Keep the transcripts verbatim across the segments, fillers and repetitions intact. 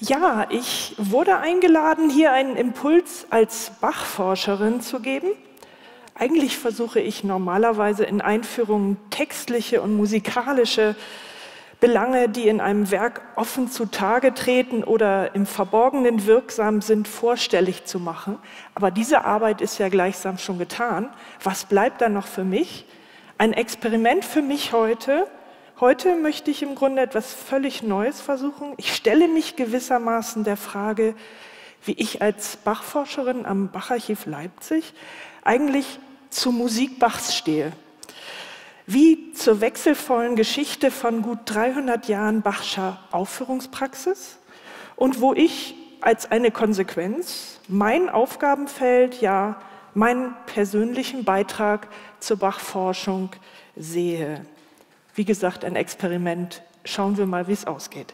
Ja, ich wurde eingeladen, hier einen Impuls als Bach-Forscherin zu geben. Eigentlich versuche ich normalerweise in Einführungen textliche und musikalische Belange, die in einem Werk offen zutage treten oder im Verborgenen wirksam sind, vorstellig zu machen. Aber diese Arbeit ist ja gleichsam schon getan. Was bleibt dann noch für mich? Ein Experiment für mich heute. Heute möchte ich im Grunde etwas völlig Neues versuchen. Ich stelle mich gewissermaßen der Frage, wie ich als Bach-Forscherin am Bach-Archiv Leipzig eigentlich zu Musik Bachs stehe. Wie zur wechselvollen Geschichte von gut dreihundert Jahren Bachscher Aufführungspraxis und wo ich als eine Konsequenz mein Aufgabenfeld, ja meinen persönlichen Beitrag zur Bach-Forschung sehe. Wie gesagt, ein Experiment. Schauen wir mal, wie es ausgeht.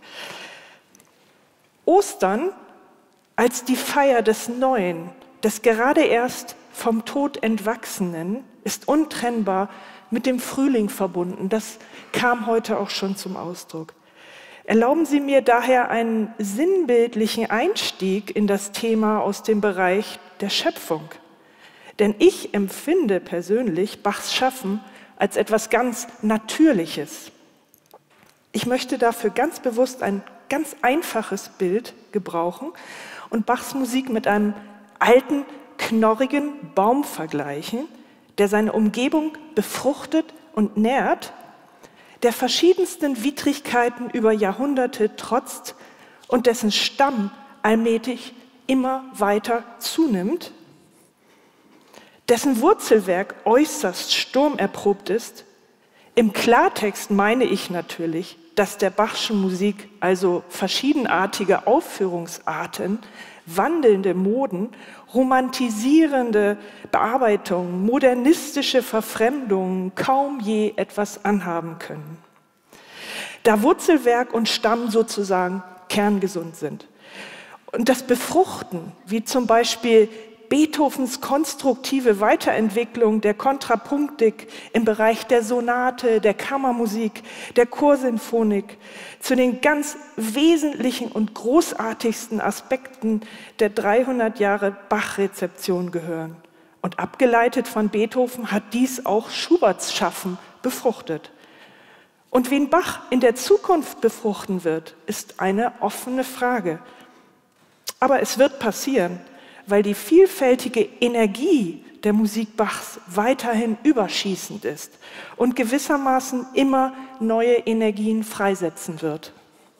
Ostern als die Feier des Neuen, des gerade erst vom Tod Entwachsenen, ist untrennbar mit dem Frühling verbunden. Das kam heute auch schon zum Ausdruck. Erlauben Sie mir daher einen sinnbildlichen Einstieg in das Thema aus dem Bereich der Schöpfung. Denn ich empfinde persönlich Bachs Schaffen als etwas ganz Natürliches. Ich möchte dafür ganz bewusst ein ganz einfaches Bild gebrauchen und Bachs Musik mit einem alten, knorrigen Baum vergleichen, der seine Umgebung befruchtet und nährt, der verschiedensten Widrigkeiten über Jahrhunderte trotzt und dessen Stamm allmählich immer weiter zunimmt, dessen Wurzelwerk äußerst sturmerprobt ist. Im Klartext meine ich natürlich, dass der Bachschen Musik also verschiedenartige Aufführungsarten, wandelnde Moden, romantisierende Bearbeitungen, modernistische Verfremdungen kaum je etwas anhaben können. Da Wurzelwerk und Stamm sozusagen kerngesund sind. Und das Befruchten, wie zum Beispiel Beethovens konstruktive Weiterentwicklung der Kontrapunktik im Bereich der Sonate, der Kammermusik, der Chorsinfonik zu den ganz wesentlichen und großartigsten Aspekten der dreihundert Jahre Bach-Rezeption gehören. Und abgeleitet von Beethoven hat dies auch Schuberts Schaffen befruchtet. Und wen Bach in der Zukunft befruchten wird, ist eine offene Frage. Aber es wird passieren, weil die vielfältige Energie der Musik Bachs weiterhin überschießend ist und gewissermaßen immer neue Energien freisetzen wird.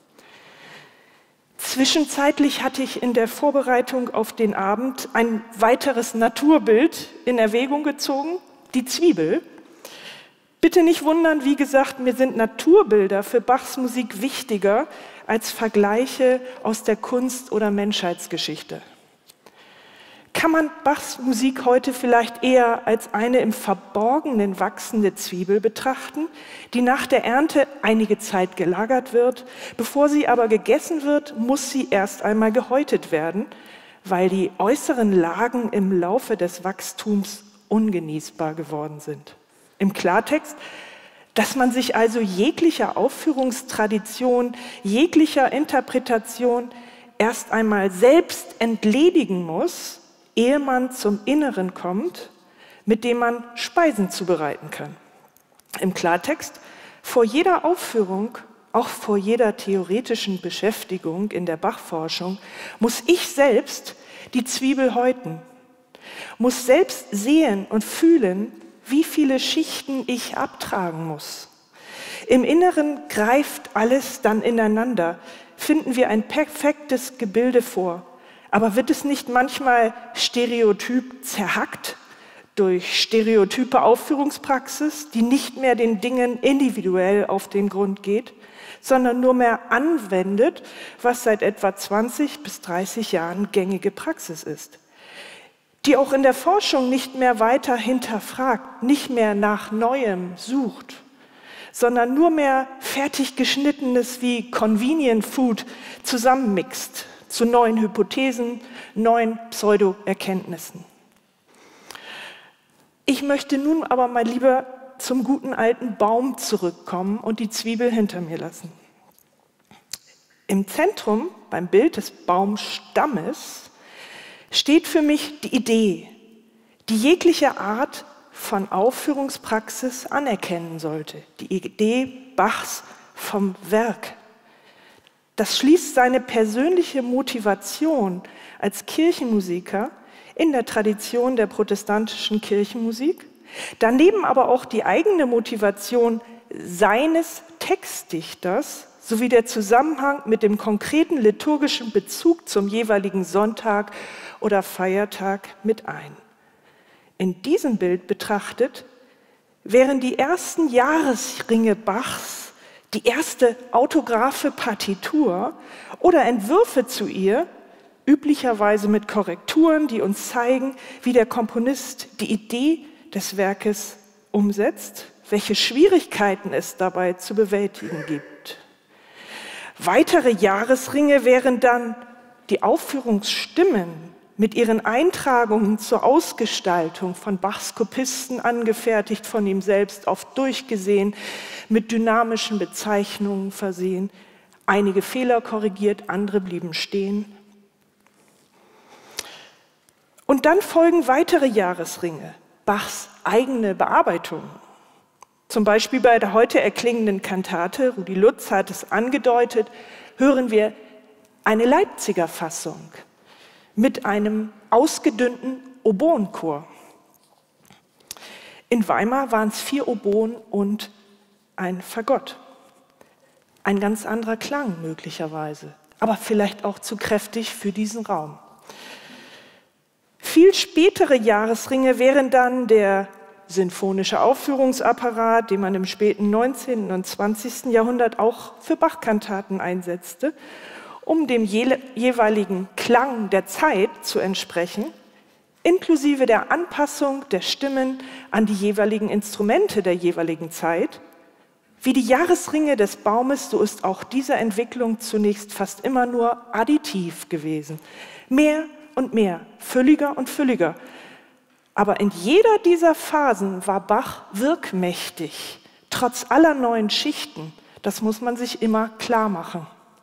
Zwischenzeitlich hatte ich in der Vorbereitung auf den Abend ein weiteres Naturbild in Erwägung gezogen, die Zwiebel. Bitte nicht wundern, wie gesagt, mir sind Naturbilder für Bachs Musik wichtiger als Vergleiche aus der Kunst- oder Menschheitsgeschichte. Kann man Bachs Musik heute vielleicht eher als eine im Verborgenen wachsende Zwiebel betrachten, die nach der Ernte einige Zeit gelagert wird. Bevor sie aber gegessen wird, muss sie erst einmal gehäutet werden, weil die äußeren Lagen im Laufe des Wachstums ungenießbar geworden sind. Im Klartext, dass man sich also jeglicher Aufführungstradition, jeglicher Interpretation erst einmal selbst entledigen muss, ehe man zum Inneren kommt, mit dem man Speisen zubereiten kann. Im Klartext, vor jeder Aufführung, auch vor jeder theoretischen Beschäftigung in der Bachforschung, muss ich selbst die Zwiebel häuten, muss selbst sehen und fühlen, wie viele Schichten ich abtragen muss. Im Inneren greift alles dann ineinander, finden wir ein perfektes Gebilde vor. Aber wird es nicht manchmal stereotyp zerhackt durch stereotype Aufführungspraxis, die nicht mehr den Dingen individuell auf den Grund geht, sondern nur mehr anwendet, was seit etwa zwanzig bis dreißig Jahren gängige Praxis ist, die auch in der Forschung nicht mehr weiter hinterfragt, nicht mehr nach Neuem sucht, sondern nur mehr fertig geschnittenes wie Convenient Food zusammenmixt zu neuen Hypothesen, neuen Pseudo-Erkenntnissen. Ich möchte nun aber mal lieber zum guten alten Baum zurückkommen und die Zwiebel hinter mir lassen. Im Zentrum beim Bild des Baumstammes, steht für mich die Idee, die jegliche Art von Aufführungspraxis anerkennen sollte. Die Idee Bachs vom Werk. Das schließt seine persönliche Motivation als Kirchenmusiker in der Tradition der protestantischen Kirchenmusik, daneben aber auch die eigene Motivation seines Textdichters sowie der Zusammenhang mit dem konkreten liturgischen Bezug zum jeweiligen Sonntag oder Feiertag mit ein. In diesem Bild betrachtet wären die ersten Jahresringe Bachs, die erste autographe Partitur oder Entwürfe zu ihr, üblicherweise mit Korrekturen, die uns zeigen, wie der Komponist die Idee des Werkes umsetzt, welche Schwierigkeiten es dabei zu bewältigen gibt. Weitere Jahresringe wären dann die Aufführungsstimmen mit ihren Eintragungen zur Ausgestaltung von Bachs Kopisten, angefertigt von ihm selbst, oft durchgesehen, mit dynamischen Bezeichnungen versehen, einige Fehler korrigiert, andere blieben stehen. Und dann folgen weitere Jahresringe, Bachs eigene Bearbeitung. Zum Beispiel bei der heute erklingenden Kantate, Rudi Lutz hat es angedeutet, hören wir eine Leipziger Fassung mit einem ausgedünnten Oboenchor. In Weimar waren es vier Oboen und ein Fagott. Ein ganz anderer Klang möglicherweise, aber vielleicht auch zu kräftig für diesen Raum. Viel spätere Jahresringe wären dann der sinfonische Aufführungsapparat, den man im späten neunzehnten und zwanzigsten Jahrhundert auch für Bachkantaten einsetzte, um dem je jeweiligen Klang der Zeit zu entsprechen, inklusive der Anpassung der Stimmen an die jeweiligen Instrumente der jeweiligen Zeit. Wie die Jahresringe des Baumes, so ist auch diese Entwicklung zunächst fast immer nur additiv gewesen. Mehr und mehr, fülliger und fülliger. Aber in jeder dieser Phasen war Bach wirkmächtig, trotz aller neuen Schichten. Das muss man sich immer klar machen.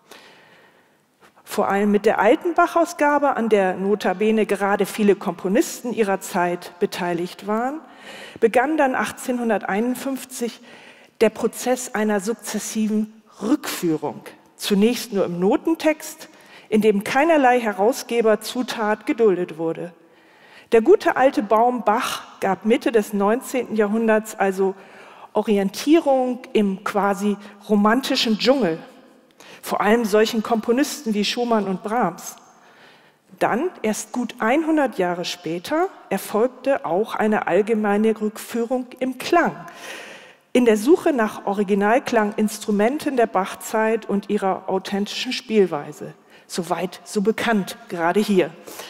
Vor allem mit der alten Bach-Ausgabe, an der notabene gerade viele Komponisten ihrer Zeit beteiligt waren, begann dann achtzehnhunderteinundfünfzig der Prozess einer sukzessiven Rückführung. Zunächst nur im Notentext, in dem keinerlei Herausgeberzutat geduldet wurde. Der gute alte Baum Bach gab Mitte des neunzehnten Jahrhunderts also Orientierung im quasi romantischen Dschungel, vor allem solchen Komponisten wie Schumann und Brahms. Dann, erst gut hundert Jahre später, erfolgte auch eine allgemeine Rückführung im Klang, in der Suche nach Originalklanginstrumenten der Bachzeit und ihrer authentischen Spielweise. Soweit, so bekannt, gerade hier.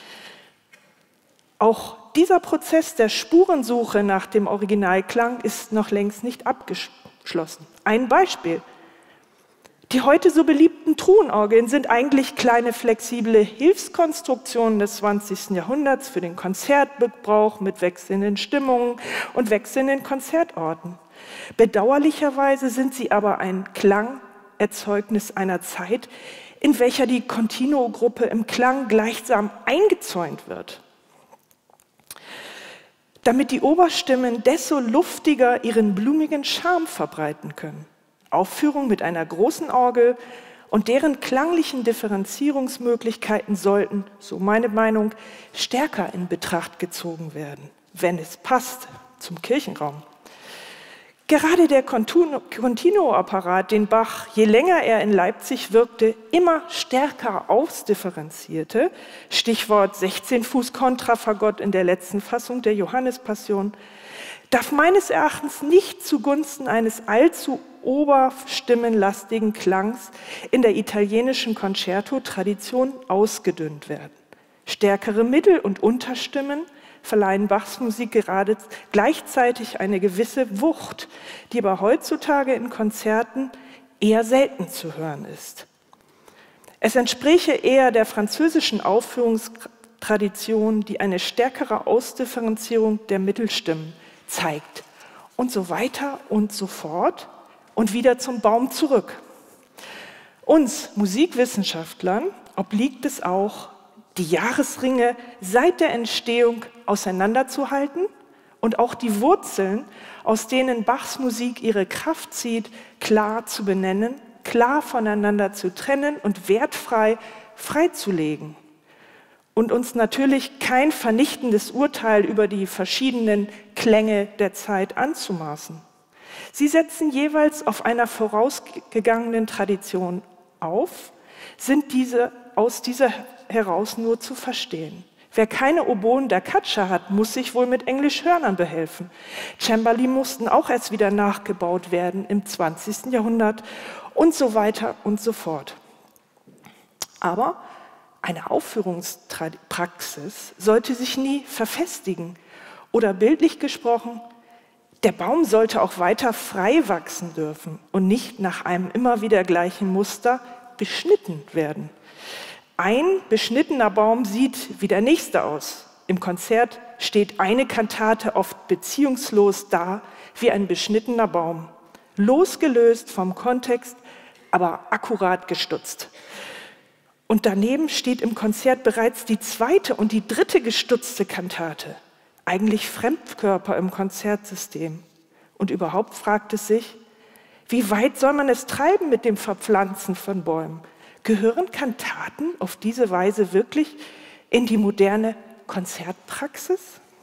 Auch dieser Prozess der Spurensuche nach dem Originalklang ist noch längst nicht abgeschlossen. Ein Beispiel. Die heute so beliebten Truhenorgeln sind eigentlich kleine flexible Hilfskonstruktionen des zwanzigsten Jahrhunderts für den Konzertgebrauch mit wechselnden Stimmungen und wechselnden Konzertorten. Bedauerlicherweise sind sie aber ein Klangerzeugnis einer Zeit, in welcher die Continuo-Gruppe im Klang gleichsam eingezäunt wird. Damit die Oberstimmen desto luftiger ihren blumigen Charme verbreiten können. Aufführung mit einer großen Orgel und deren klanglichen Differenzierungsmöglichkeiten sollten, so meine Meinung, stärker in Betracht gezogen werden, wenn es passt zum Kirchenraum. Gerade der Continuo-Apparat, den Bach, je länger er in Leipzig wirkte, immer stärker ausdifferenzierte, Stichwort sechzehn Fuß Kontrafagott in der letzten Fassung der Johannespassion, darf meines Erachtens nicht zugunsten eines allzu oberstimmenlastigen Klangs in der italienischen Concerto-Tradition ausgedünnt werden. Stärkere Mittel- und Unterstimmen verleihen Bachs Musik gerade gleichzeitig eine gewisse Wucht, die aber heutzutage in Konzerten eher selten zu hören ist. Es entspräche eher der französischen Aufführungstradition, die eine stärkere Ausdifferenzierung der Mittelstimmen zeigt. Und so weiter und so fort und wieder zum Baum zurück. Uns Musikwissenschaftlern obliegt es auch, die Jahresringe seit der Entstehung auseinanderzuhalten und auch die Wurzeln, aus denen Bachs Musik ihre Kraft zieht, klar zu benennen, klar voneinander zu trennen und wertfrei freizulegen. Und uns natürlich kein vernichtendes Urteil über die verschiedenen Klänge der Zeit anzumaßen. Sie setzen jeweils auf einer vorausgegangenen Tradition auf, sind diese aus dieser heraus nur zu verstehen. Wer keine Oboen da Caccia hat, muss sich wohl mit Englischhörnern behelfen. Cembali mussten auch erst wieder nachgebaut werden im zwanzigsten Jahrhundert und so weiter und so fort. Aber eine Aufführungspraxis sollte sich nie verfestigen oder bildlich gesprochen, der Baum sollte auch weiter frei wachsen dürfen und nicht nach einem immer wieder gleichen Muster beschnitten werden. Ein beschnittener Baum sieht wie der nächste aus. Im Konzert steht eine Kantate oft beziehungslos da wie ein beschnittener Baum, losgelöst vom Kontext, aber akkurat gestutzt. Und daneben steht im Konzert bereits die zweite und die dritte gestutzte Kantate, eigentlich Fremdkörper im Konzertsystem. Und überhaupt fragt es sich, wie weit soll man es treiben mit dem Verpflanzen von Bäumen? Gehören Kantaten auf diese Weise wirklich in die moderne Konzertpraxis?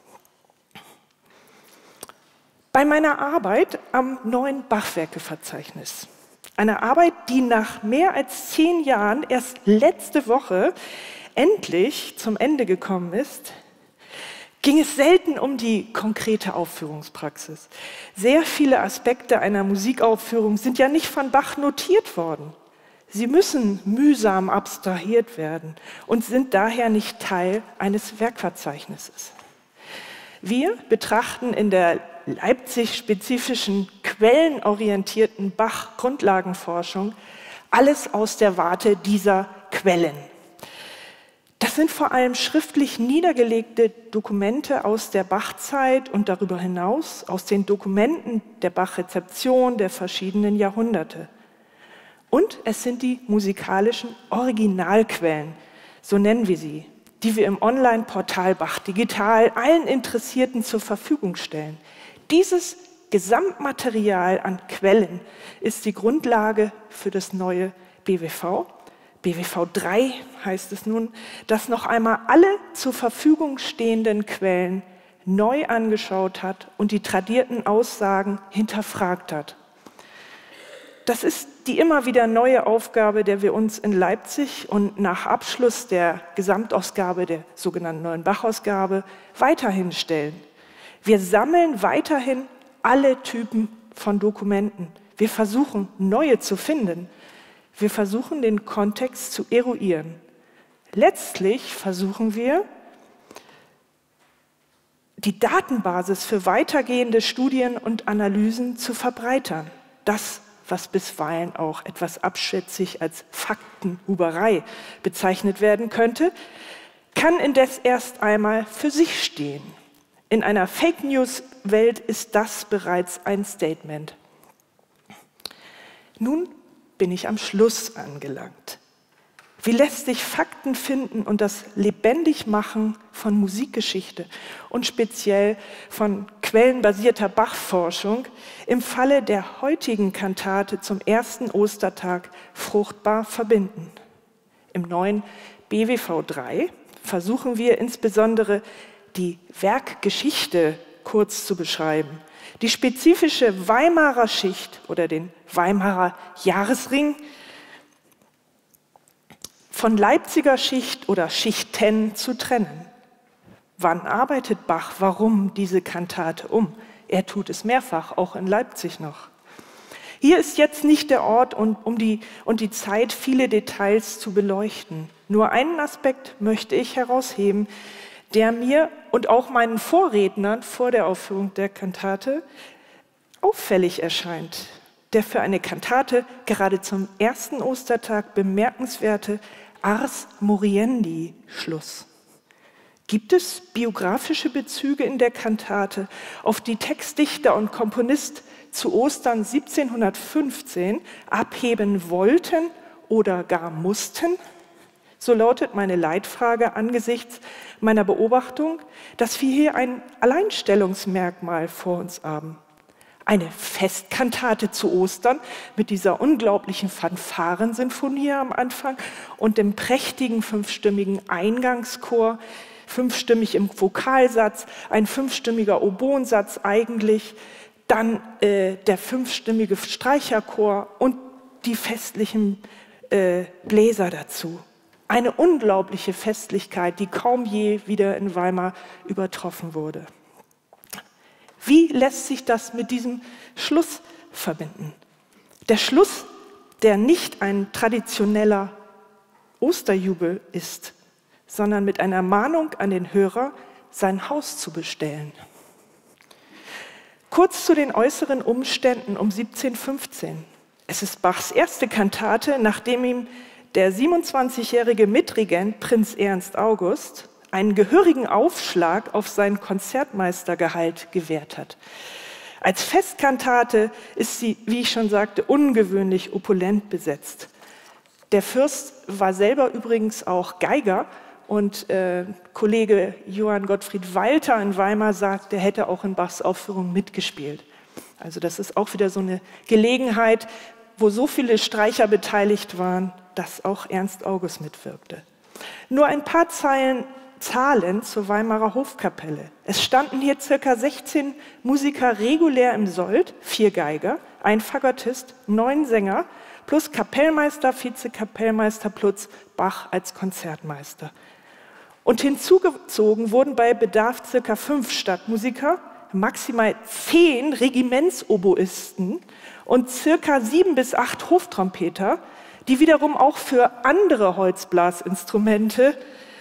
Bei meiner Arbeit am neuen Bachwerke-Verzeichnis, eine Arbeit, die nach mehr als zehn Jahren erst letzte Woche endlich zum Ende gekommen ist, ging es selten um die konkrete Aufführungspraxis. Sehr viele Aspekte einer Musikaufführung sind ja nicht von Bach notiert worden. Sie müssen mühsam abstrahiert werden und sind daher nicht Teil eines Werkverzeichnisses. Wir betrachten in der Leipzig-spezifischen, quellenorientierten Bach-Grundlagenforschung alles aus der Warte dieser Quellen. Das sind vor allem schriftlich niedergelegte Dokumente aus der Bachzeit und darüber hinaus aus den Dokumenten der Bach-Rezeption der verschiedenen Jahrhunderte. Und es sind die musikalischen Originalquellen, so nennen wir sie, die wir im Online-Portal Bach Digital allen Interessierten zur Verfügung stellen. Dieses Gesamtmaterial an Quellen ist die Grundlage für das neue B W V. B W V drei heißt es nun, das noch einmal alle zur Verfügung stehenden Quellen neu angeschaut hat und die tradierten Aussagen hinterfragt hat. Das ist die immer wieder neue Aufgabe, der wir uns in Leipzig und nach Abschluss der Gesamtausgabe, der sogenannten Neuen Bach-Ausgabe, weiterhin stellen. Wir sammeln weiterhin alle Typen von Dokumenten. Wir versuchen, neue zu finden. Wir versuchen, den Kontext zu eruieren. Letztlich versuchen wir, die Datenbasis für weitergehende Studien und Analysen zu verbreitern. Das, was bisweilen auch etwas abschätzig als Faktenhuberei bezeichnet werden könnte, kann indes erst einmal für sich stehen. In einer Fake-News-Welt ist das bereits ein Statement. Nun bin ich am Schluss angelangt. Wie lässt sich Fakten finden und das Lebendigmachen von Musikgeschichte und speziell von quellenbasierter Bachforschung im Falle der heutigen Kantate zum ersten Ostertag fruchtbar verbinden? Im neuen B W V drei versuchen wir insbesondere die Werkgeschichte kurz zu beschreiben, die spezifische Weimarer Schicht oder den Weimarer Jahresring von Leipziger Schicht oder Schichten zu trennen. Wann arbeitet Bach, warum diese Kantate um? Er tut es mehrfach, auch in Leipzig noch. Hier ist jetzt nicht der Ort und, um die, und die Zeit, viele Details zu beleuchten. Nur einen Aspekt möchte ich herausheben, der mir und auch meinen Vorrednern vor der Aufführung der Kantate auffällig erscheint, der für eine Kantate gerade zum ersten Ostertag bemerkenswerte Ars Moriendi Schluss. Gibt es biografische Bezüge in der Kantate, auf die Textdichter und Komponist zu Ostern siebzehnhundertfünfzehn abheben wollten oder gar mussten? So lautet meine Leitfrage angesichts meiner Beobachtung, dass wir hier ein Alleinstellungsmerkmal vor uns haben. Eine Festkantate zu Ostern mit dieser unglaublichen Fanfarensinfonie am Anfang und dem prächtigen fünfstimmigen Eingangschor, fünfstimmig im Vokalsatz, ein fünfstimmiger Oboensatz eigentlich, dann äh, der fünfstimmige Streicherchor und die festlichen äh, Bläser dazu. Eine unglaubliche Festlichkeit, die kaum je wieder in Weimar übertroffen wurde. Wie lässt sich das mit diesem Schluss verbinden? Der Schluss, der nicht ein traditioneller Osterjubel ist, sondern mit einer Mahnung an den Hörer, sein Haus zu bestellen. Kurz zu den äußeren Umständen um siebzehnhundertfünfzehn. Es ist Bachs erste Kantate, nachdem ihm der siebenundzwanzigjährige Mitregent Prinz Ernst August einen gehörigen Aufschlag auf sein Konzertmeistergehalt gewährt hat. Als Festkantate ist sie, wie ich schon sagte, ungewöhnlich opulent besetzt. Der Fürst war selber übrigens auch Geiger und äh, Kollege Johann Gottfried Walter in Weimar sagt, der hätte auch in Bachs Aufführung mitgespielt. Also das ist auch wieder so eine Gelegenheit, wo so viele Streicher beteiligt waren, dass auch Ernst August mitwirkte. Nur ein paar Zeilen Zahlen zur Weimarer Hofkapelle. Es standen hier circa sechzehn Musiker regulär im Sold, vier Geiger, ein Fagottist, neun Sänger, plus Kapellmeister, Vizekapellmeister plus Bach als Konzertmeister. Und hinzugezogen wurden bei Bedarf circa fünf Stadtmusiker, maximal zehn Regimentsoboisten und circa sieben bis acht Hoftrompeter, die wiederum auch für andere Holzblasinstrumente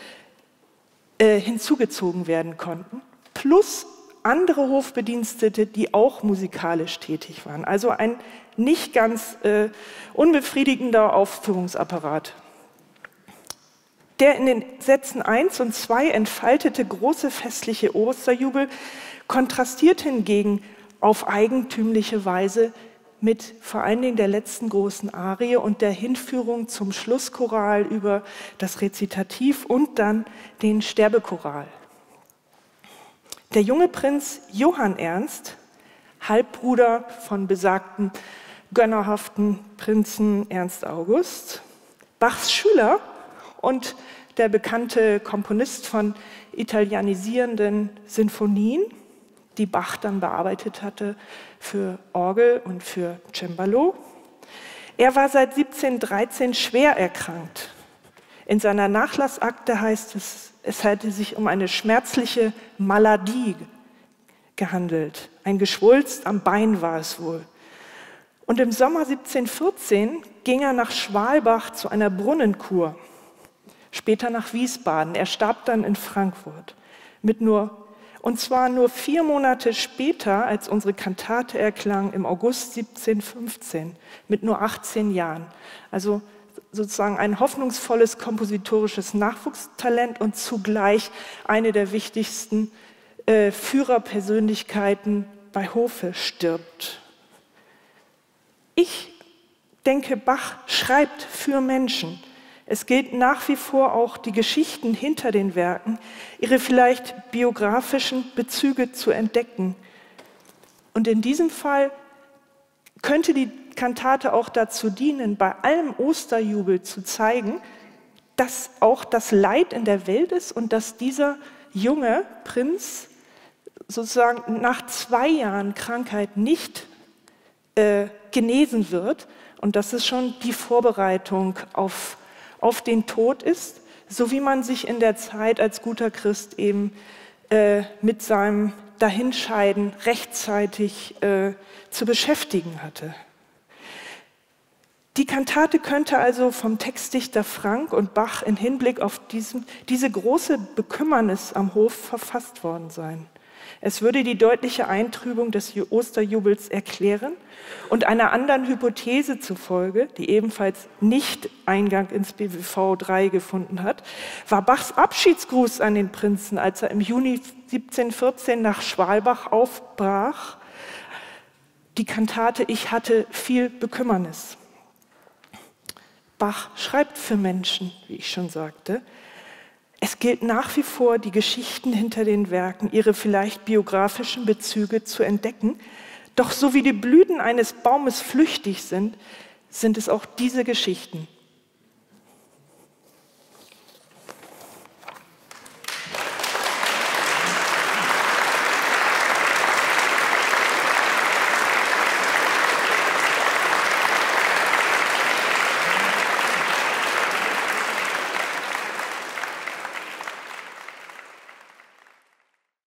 äh, hinzugezogen werden konnten, plus andere Hofbedienstete, die auch musikalisch tätig waren. Also ein nicht ganz äh, unbefriedigender Aufführungsapparat. Der in den Sätzen eins und zwei entfaltete große festliche Osterjubel kontrastiert hingegen auf eigentümliche Weise mit vor allen Dingen der letzten großen Arie und der Hinführung zum Schlusschoral über das Rezitativ und dann den Sterbechoral. Der junge Prinz Johann Ernst, Halbbruder von besagten gönnerhaften Prinzen Ernst August, Bachs Schüler und der bekannte Komponist von italienisierenden Sinfonien, die Bach dann bearbeitet hatte für Orgel und für Cembalo. Er war seit siebzehnhundertdreizehn schwer erkrankt. In seiner Nachlassakte heißt es, es hätte sich um eine schmerzliche Maladie gehandelt. Ein Geschwulst am Bein war es wohl. Und im Sommer siebzehnhundertvierzehn ging er nach Schwalbach zu einer Brunnenkur, später nach Wiesbaden. Er starb dann in Frankfurt mit nur Und zwar nur vier Monate später, als unsere Kantate erklang, im August siebzehnhundertfünfzehn, mit nur achtzehn Jahren. Also sozusagen ein hoffnungsvolles kompositorisches Nachwuchstalent und zugleich eine der wichtigsten äh, Führerpersönlichkeiten bei Hofe stirbt. Ich denke, Bach schreibt für Menschen. Es gilt nach wie vor auch, die Geschichten hinter den Werken, ihre vielleicht biografischen Bezüge zu entdecken. Und in diesem Fall könnte die Kantate auch dazu dienen, bei allem Osterjubel zu zeigen, dass auch das Leid in der Welt ist und dass dieser junge Prinz sozusagen nach zwei Jahren Krankheit nicht äh, genesen wird und dass es schon die Vorbereitung auf auf den Tod ist, so wie man sich in der Zeit als guter Christ eben äh, mit seinem Dahinscheiden rechtzeitig äh, zu beschäftigen hatte. Die Kantate könnte also vom Textdichter Frank und Bach in Hinblick auf diesen, diese große Bekümmernis am Hof verfasst worden sein. Es würde die deutliche Eintrübung des Osterjubels erklären und einer anderen Hypothese zufolge, die ebenfalls nicht Eingang ins B W V drei gefunden hat, war Bachs Abschiedsgruß an den Prinzen, als er im Juni siebzehnhundertvierzehn nach Schwalbach aufbrach, die Kantate Ich hatte viel Bekümmernis. Bach schreibt für Menschen, wie ich schon sagte. Es gilt nach wie vor, die Geschichten hinter den Werken, ihre vielleicht biografischen Bezüge zu entdecken. Doch so wie die Blüten eines Baumes flüchtig sind, sind es auch diese Geschichten,